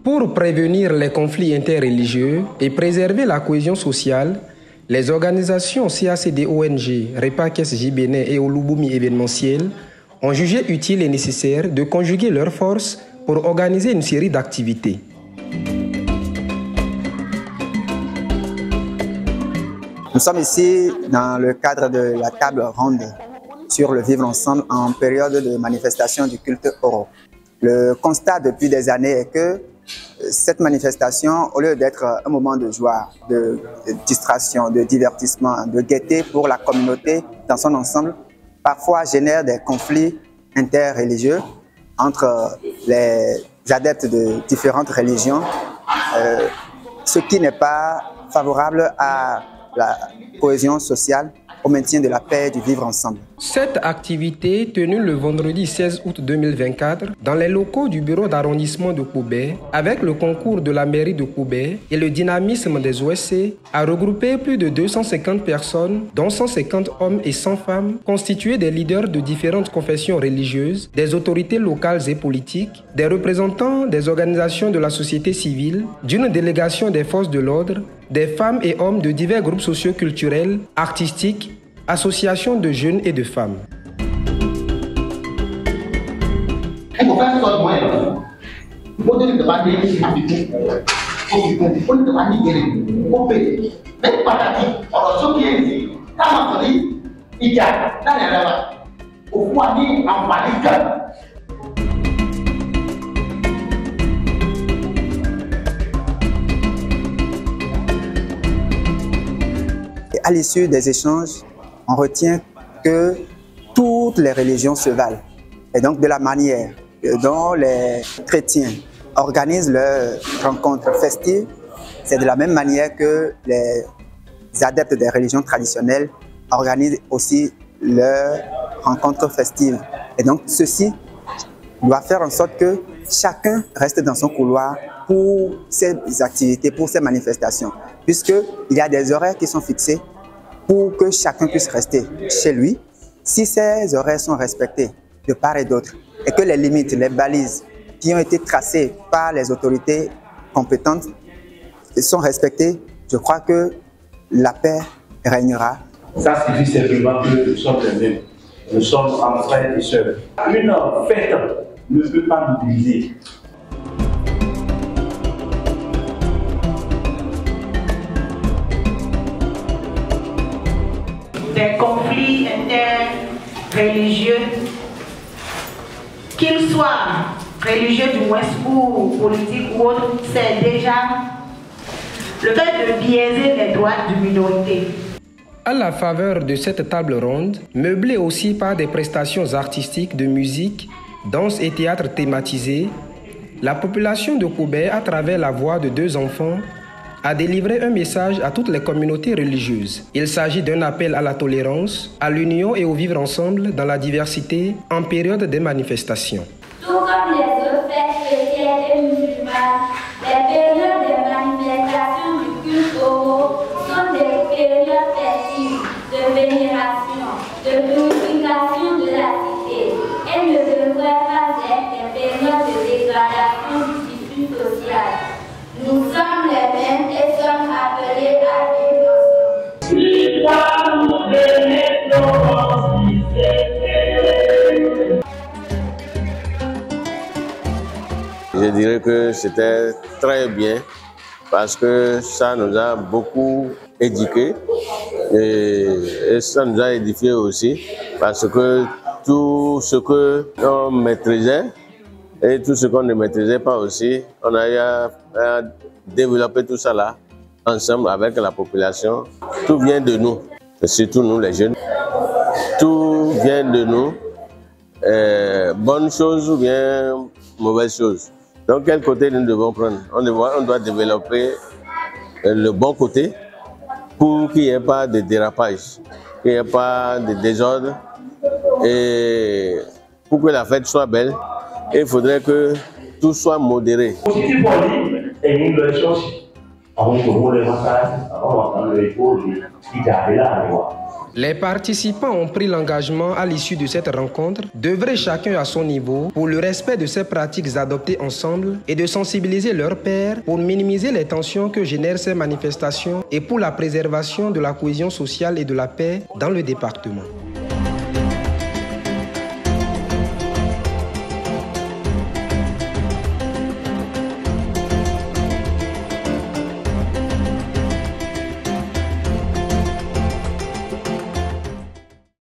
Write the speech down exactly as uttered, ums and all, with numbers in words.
Pour prévenir les conflits interreligieux et préserver la cohésion sociale, les organisations C A C D O N G, Repakes Jibéné et Olubumi événementiel ont jugé utile et nécessaire de conjuguer leurs forces pour organiser une série d'activités. Nous sommes ici dans le cadre de la table ronde sur le vivre ensemble en période de manifestation du culte Oro. Le constat depuis des années est que cette manifestation, au lieu d'être un moment de joie, de, de distraction, de divertissement, de gaieté pour la communauté dans son ensemble, parfois génère des conflits interreligieux entre les adeptes de différentes religions, euh, ce qui n'est pas favorable à la cohésion sociale, au maintien de la paix et du vivre ensemble. Cette activité, tenue le vendredi seize août deux mille vingt-quatre dans les locaux du bureau d'arrondissement de Koubé, avec le concours de la mairie de Koubé et le dynamisme des O S C, a regroupé plus de deux cent cinquante personnes, dont cent cinquante hommes et cent femmes, constitués des leaders de différentes confessions religieuses, des autorités locales et politiques, des représentants des organisations de la société civile, d'une délégation des forces de l'ordre, des femmes et hommes de divers groupes socio-culturels, artistiques, associations de jeunes et de femmes. Et à l'issue des échanges, on retient que toutes les religions se valent. Et donc de la manière dont les chrétiens organisent leurs rencontres festives, c'est de la même manière que les adeptes des religions traditionnelles organisent aussi leurs rencontres festives. Et donc ceci doit faire en sorte que chacun reste dans son couloir pour ces activités, pour ces manifestations, puisqu'il y a des horaires qui sont fixés pour que chacun puisse rester chez lui. Si ces horaires sont respectés de part et d'autre et que les limites, les balises qui ont été tracées par les autorités compétentes sont respectées, je crois que la paix régnera. Ça signifie simplement que nous sommes les mêmes. Nous sommes en frères et sœurs. Une fête ne peut pas nous diviser. Des conflits interreligieux, qu'ils soient religieux du moins ou politiques ou autres, c'est déjà le fait de biaiser les droits d'une minorité. À la faveur de cette table ronde, meublée aussi par des prestations artistiques de musique, danse et théâtre thématisés, la population de Koubé, à travers la voix de deux enfants, a délivré un message à toutes les communautés religieuses. Il s'agit d'un appel à la tolérance, à l'union et au vivre ensemble dans la diversité en période des manifestations. Tout comme les autres fêtes chrétiennes et musulmanes, les périodes de manifestation du culte Oro sont des périodes festives de vénération, de purification de la cité. Elles ne devraient pas être des périodes de dégradation du tissu social. Nous sommes les mêmes et sommes appelés à vivre ensemble. Je dirais que c'était très bien parce que ça nous a beaucoup éduqués et, et ça nous a édifiés aussi parce que tout ce que l'on maîtrisait et tout ce qu'on ne maîtrisait pas aussi, on a eu à, à développer tout ça là, ensemble avec la population. Tout vient de nous, surtout nous les jeunes. Tout vient de nous, euh, bonnes choses ou bien mauvaises choses. Donc quel côté nous devons prendre? On doit, on doit développer le bon côté pour qu'il n'y ait pas de dérapage, qu'il n'y ait pas de désordre et pour que la fête soit belle. Il faudrait que tout soit modéré. Positif pour lui et une leçon aussi. Les participants ont pris l'engagement à l'issue de cette rencontre d'œuvrer chacun à son niveau pour le respect de ces pratiques adoptées ensemble et de sensibiliser leurs pairs pour minimiser les tensions que génèrent ces manifestations et pour la préservation de la cohésion sociale et de la paix dans le département.